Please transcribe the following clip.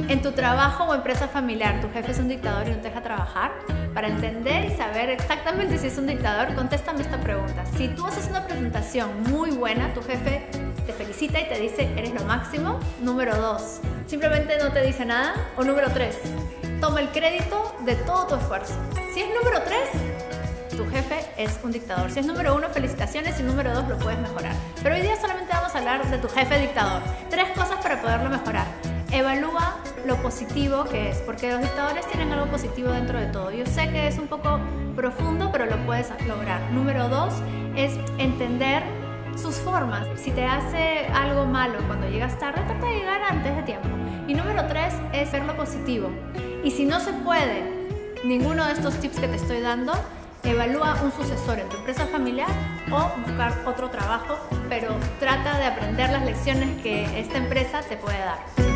En tu trabajo o empresa familiar, ¿tu jefe es un dictador y no te deja trabajar? Para entender y saber exactamente si es un dictador, contéstame esta pregunta. Si tú haces una presentación muy buena, tu jefe te felicita y te dice, eres lo máximo. Número 2, simplemente no te dice nada. O número 3, toma el crédito de todo tu esfuerzo. Si es número 3, tu jefe es un dictador. Si es número 1, felicitaciones, y número 2, lo puedes mejorar. Pero hoy día solamente vamos a hablar de tu jefe dictador. 3 cosas para poderlo mejorar. Evalúa lo positivo que es, porque los dictadores tienen algo positivo dentro de todo. Yo sé que es un poco profundo, pero lo puedes lograr. Número 2 es entender sus formas. Si te hace algo malo cuando llegas tarde, trata de llegar antes de tiempo. Y número 3 es ver lo positivo. Y si no se puede ninguno de estos tips que te estoy dando, evalúa un sucesor en tu empresa familiar o buscar otro trabajo, pero trata de aprender las lecciones que esta empresa te puede dar.